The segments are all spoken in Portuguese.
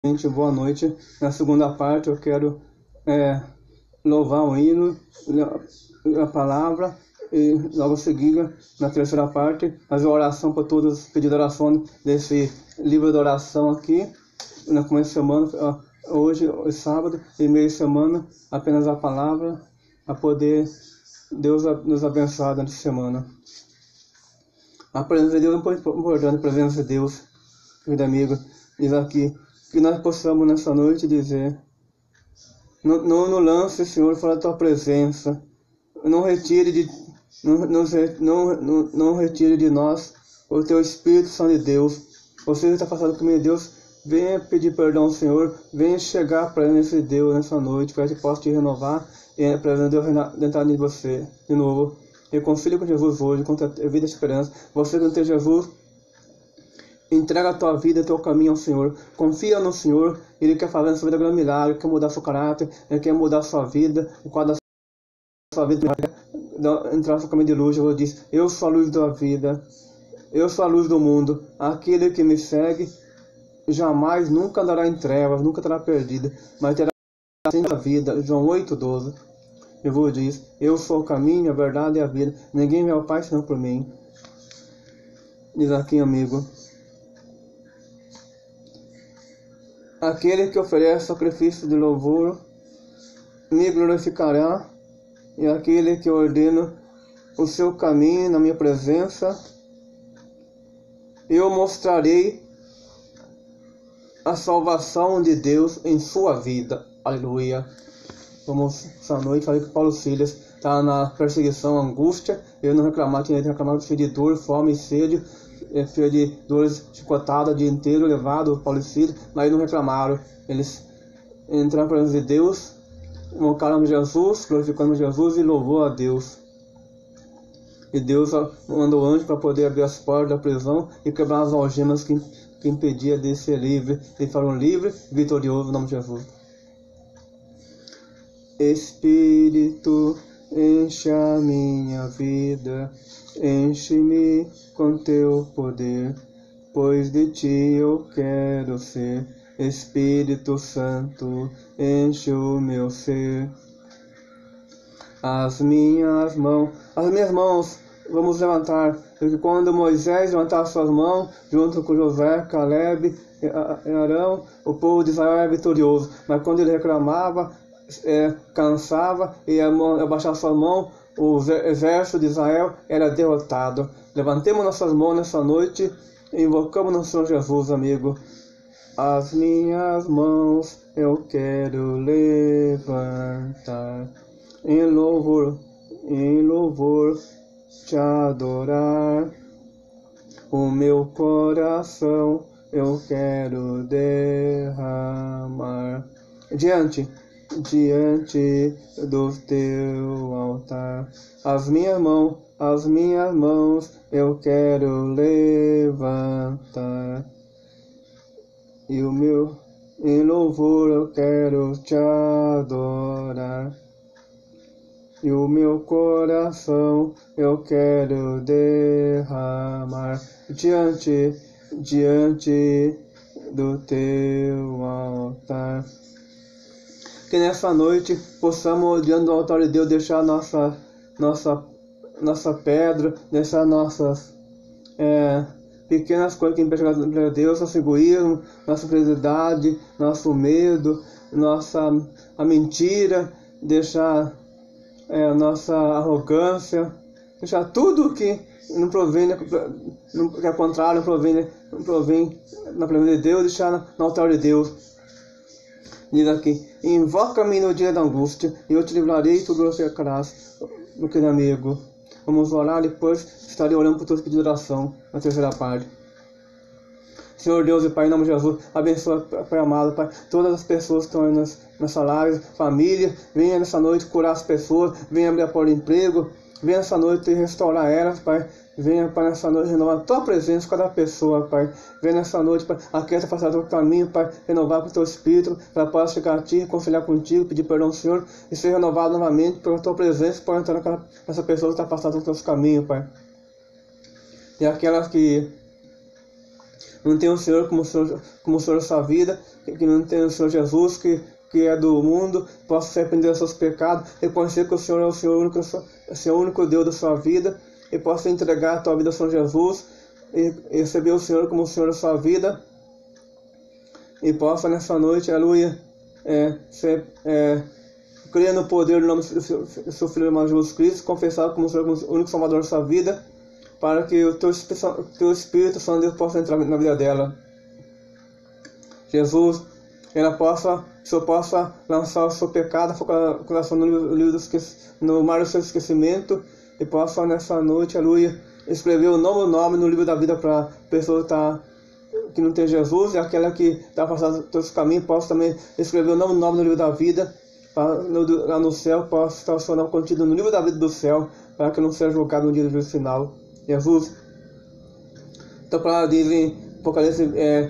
Gente, boa noite. Na segunda parte eu quero louvar o hino, a palavra, e logo em seguida, na terceira parte, fazer oração para todos, pedir oração desse livro de oração aqui, na começo de semana, hoje, sábado, e meio de semana, apenas a palavra, a poder Deus nos abençoar durante a semana. A presença de Deus é importante, a presença de Deus, querido amigo, diz aqui, que nós possamos nessa noite dizer: não lance, Senhor, fora da tua presença, não retire de nós o teu Espírito Santo de Deus. Você que está passando comigo, Deus, venha pedir perdão ao Senhor, venha chegar para nesse Deus nessa noite, para que possa te renovar e a presença de Deus dentro de você de novo. Reconcilie com Jesus hoje, com a vida e esperança. Você que não tem Jesus, entrega a tua vida, teu caminho ao Senhor. Confia no Senhor. Ele quer fazer na sua vida grande milagre, quer mudar seu caráter, Ele quer mudar a sua vida, o quadro da sua vida, entrar no seu caminho de luz. Jesus diz: eu sou a luz da vida, eu sou a luz do mundo. Aquele que me segue jamais, nunca andará em trevas, nunca estará perdido, mas terá sempre a vida. João 8,12. Jesus diz: eu sou o caminho, a verdade e a vida. Ninguém vê ao Pai senão por mim. Diz aqui, amigo: aquele que oferece sacrifício de louvor me glorificará, e aquele que ordena o seu caminho na minha presença, eu mostrarei a salvação de Deus em sua vida. Aleluia. Vamos essa noite falar que Paulo Silas está na perseguição, angústia. Ele não reclamava, tinha reclamado de dor, fome e sede, filho de dores, chicotada o dia inteiro, levado Paulo e Silas, mas eles não reclamaram. Eles entraram na presença de Deus, invocaram Jesus, glorificando Jesus e louvou a Deus. E Deus mandou anjo para poder abrir as portas da prisão e quebrar as algemas que impedia de ser livre. Eles foram livres, vitoriosos em nome de Jesus. Espírito, enche a minha vida, enche-me com teu poder, pois de ti eu quero ser. Espírito Santo, enche o meu ser. As minhas mãos, vamos levantar, porque quando Moisés levantava suas mãos, junto com Josué, Caleb e Arão, o povo de Israel era vitorioso, mas quando ele reclamava, cansava e abaixava sua mão, o exército de Israel era derrotado. Levantemos nossas mãos nessa noite e invocamos no Senhor Jesus, amigo. As minhas mãos eu quero levantar, em louvor te adorar. O meu coração eu quero derramar diante do teu altar. As minhas mãos eu quero levantar, e em louvor eu quero te adorar. E o meu coração eu quero derramar diante do teu altar. Que nessa noite possamos, diante do altar de Deus, deixar nossa pedra, deixar nossas pequenas coisas que impedem a Deus, nosso egoísmo, nossa fragilidade, nosso medo, a mentira, deixar nossa arrogância, deixar tudo que não provém, que é contrário, não provém na presença de Deus, deixar no altar de Deus. Diz aqui: invoca-me no dia da angústia, e eu te livrarei e tu glorificarás. Meu querido amigo, vamos orar, depois estarei orando por todos os pedidos de oração na terceira parte. Senhor Deus e Pai, em nome de Jesus, abençoa, Pai amado, Pai, todas as pessoas que estão aí nessa live, família, venha nessa noite curar as pessoas, venha abrir a porta de emprego, venha nessa noite restaurar elas, Pai. Venha, Pai, nessa noite renovar a tua presença com cada pessoa, Pai. Venha nessa noite, Pai, aquieta passar do caminho, Pai, renovar com o teu Espírito, para que possa chegar a ti, reconciliar contigo, pedir perdão ao Senhor e ser renovado novamente pela tua presença, para entrar nessa pessoa que está passando dos teus caminhos, Pai. E aquelas que não tem o Senhor como o Senhor da sua vida, que não tem o Senhor Jesus, que é do mundo, possa se arrepender dos seus pecados, reconhecer que o Senhor é o único Deus da sua vida, e possa entregar a tua vida ao Senhor Jesus, e receber o Senhor como o Senhor da sua vida, e possa nessa noite, aleluia, crer no poder do nome do seu Filho amado Jesus Cristo, confessar como o Senhor como o único Salvador da sua vida, para que o teu Espírito Santo de Deus possa entrar na vida dela. Jesus, o Senhor possa lançar o seu pecado, o coração no mar do seu esquecimento, e possa nessa noite, aleluia, escrever o novo nome no livro da vida para a pessoa que não tem Jesus, e aquela que está passando todos os caminhos, possa também escrever o novo nome no livro da vida, lá no céu, possa estar o seu nome contido no livro da vida do céu, para que não seja julgado no dia do juízo final. Jesus, tua palavra diz em Apocalipse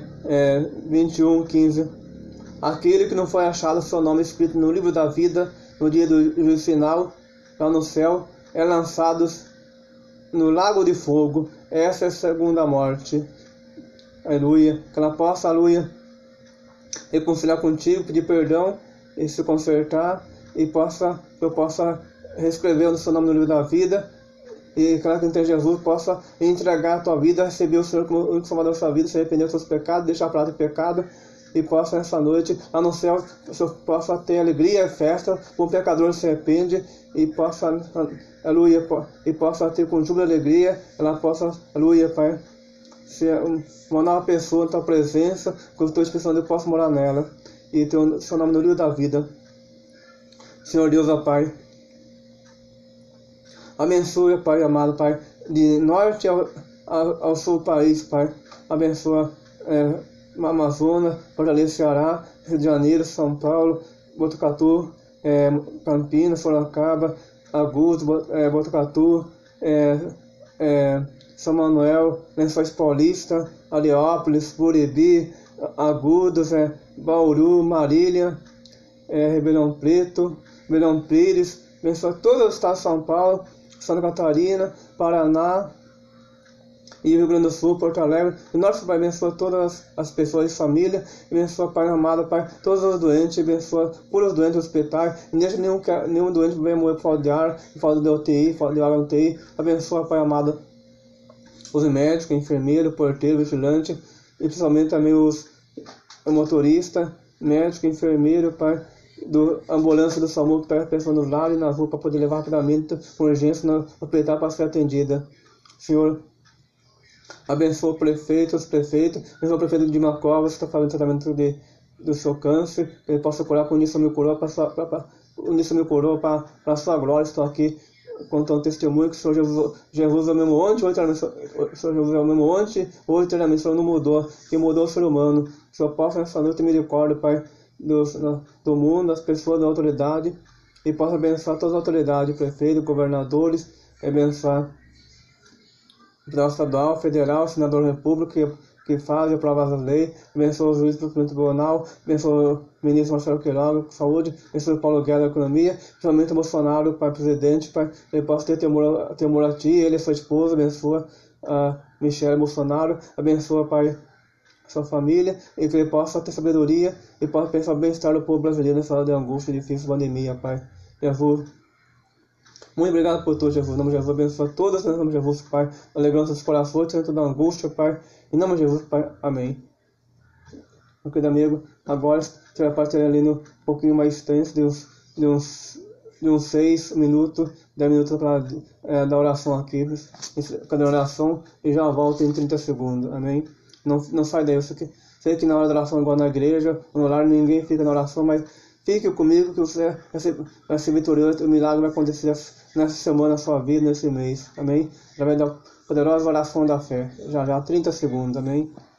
21:15, aquele que não foi achado seu nome escrito no livro da vida no dia do juízo final, lá no céu, é lançado no lago de fogo. Essa é a segunda morte. Aleluia. Que ela possa, aleluia, reconciliar contigo, pedir perdão e se consertar, e eu possa reescrever o seu nome no livro da vida, e que ela que não tem Jesus possa entregar a tua vida, receber o Senhor como o único Salvador da sua vida, se arrepender dos seus pecados, deixar a prática de pecado, e possa nessa noite, lá no céu, eu possa ter alegria e festa, o pecador se arrepende, e possa, aleluia, e possa ter com júbilo e alegria, ela possa, aleluia, Pai, ser uma nova pessoa na tua presença, com o teu Espírito Santo, eu posso morar nela, e ter o seu nome no livro da vida. Senhor Deus, ó Pai, abençoe, Pai amado, Pai, de norte ao sul do país, Pai, abençoa Amazonas, Fortaleza, Ceará, Rio de Janeiro, São Paulo, Botucatu, Campinas, Sorocaba, Agudos, Botucatu, São Manuel, Lençóis Paulista, Heliópolis, Buribi, Agudos, Bauru, Marília, Ribeirão Preto, Ribeirão Pires, abençoa todo o estado de São Paulo, Santa Catarina, Paraná e Rio Grande do Sul, Porto Alegre. E nosso Pai, abençoa todas as pessoas de família, abençoa, Pai amado, Pai, todos os doentes, abençoa os doentes dos hospitais, não deixa nenhum doente venha morrer por falta de ar, por falta de UTI, por falta de água na UTI, abençoa, Pai amado, os médicos, enfermeiro, porteiro, vigilante, e principalmente também os motoristas, médico, enfermeiro, Pai, do ambulância do SAMU que está pensando lá e na rua para poder levar rapidamente com urgência no hospital para ser atendida. Senhor, abençoa o prefeito, os prefeitos, abençoa o prefeito de Macovas que está fazendo tratamento do seu câncer, que ele possa curar com isso meu coroa para a sua glória. Estou aqui contando um testemunho que o Senhor Jesus é o mesmo ontem, hoje eternamente, o Senhor não mudou, que mudou o ser humano. O Senhor possa nessa noite ter misericórdia, Pai, do mundo, das pessoas, da autoridade, e possa abençoar todas as autoridades, prefeitos, governadores, abençoar o Tribunal Estadual, Federal, Senador da República, que faz e aprova as leis, abençoa os juízes do Supremo Tribunal, abençoa o ministro Marcelo Queiroga, Saúde, abençoa o Paulo Guedes da Economia, principalmente o Bolsonaro, Pai Presidente, Pai, ele possa ter temor a Ti, ele e sua esposa, abençoa a Michelle Bolsonaro, abençoa, Pai, sua família, e que ele possa ter sabedoria e possa pensar o bem-estar do povo brasileiro nessa hora de angústia e difícil pandemia, Pai. Jesus, muito obrigado por tudo, Jesus. Em nome de Jesus, abençoa todas, em nome de Jesus, Pai, alegrando seus corações, tirando toda angústia, Pai. Em nome de Jesus, Pai. Amém. Meu querido amigo, agora você vai partir ali um pouquinho mais extenso, de uns 6 minutos, 10 minutos para da oração aqui, cada oração, e já volto em 30 segundos. Amém. Não sai daí, eu sei que na hora da oração, igual na igreja, no lar, ninguém fica na oração, mas fique comigo que você vai ser vitorioso, o milagre vai acontecer nessa semana, na sua vida, nesse mês, amém? Através da poderosa oração da fé, já 30 segundos, amém?